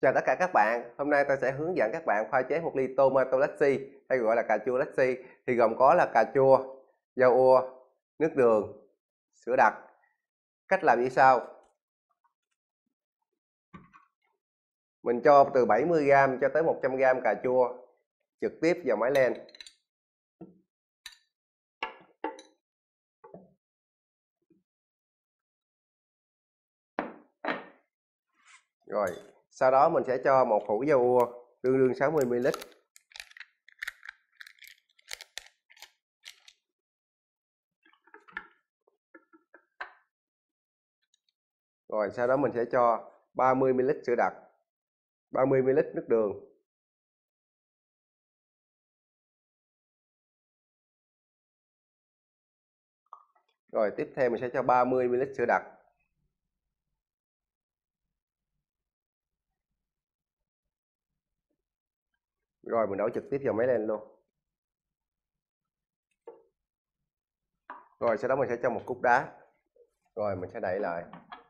Chào tất cả các bạn, hôm nay tôi sẽ hướng dẫn các bạn pha chế một ly tomato lassi hay gọi là cà chua lassi thì gồm có là cà chua, dầu ua, nước đường, sữa đặc. Cách làm như sau. Mình cho từ 70g cho tới 100g cà chua trực tiếp vào máy len. Rồi, sau đó mình sẽ cho một hũ dầu ua tương đương 60ml. Rồi sau đó mình sẽ cho 30ml sữa đặc, 30ml nước đường. Rồi tiếp theo mình sẽ cho 30ml sữa đặc. Rồi mình đổ trực tiếp vào máy len luôn. Rồi sau đó mình sẽ cho một cúc đá. Rồi mình sẽ đậy lại.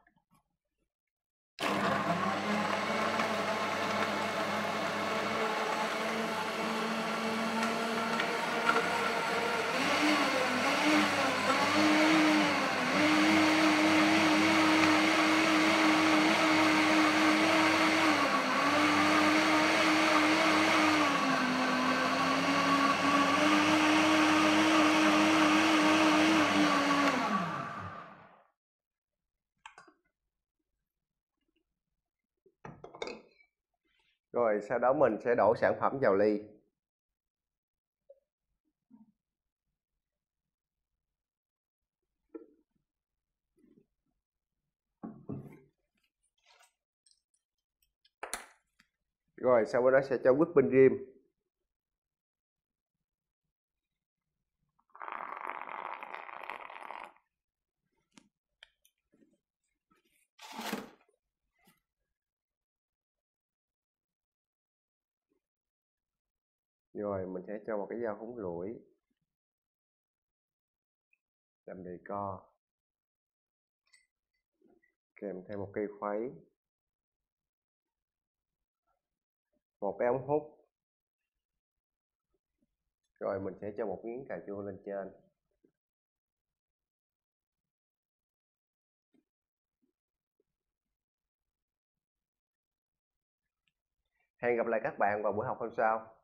Rồi sau đó mình sẽ đổ sản phẩm vào ly. Rồi sau đó sẽ cho whipping cream. Rồi mình sẽ cho một cái dao húng lủi làm decor, kèm theo một cây khuấy, một cái ống hút. Rồi mình sẽ cho một miếng cà chua lên trên. Hẹn gặp lại các bạn vào buổi học hôm sau.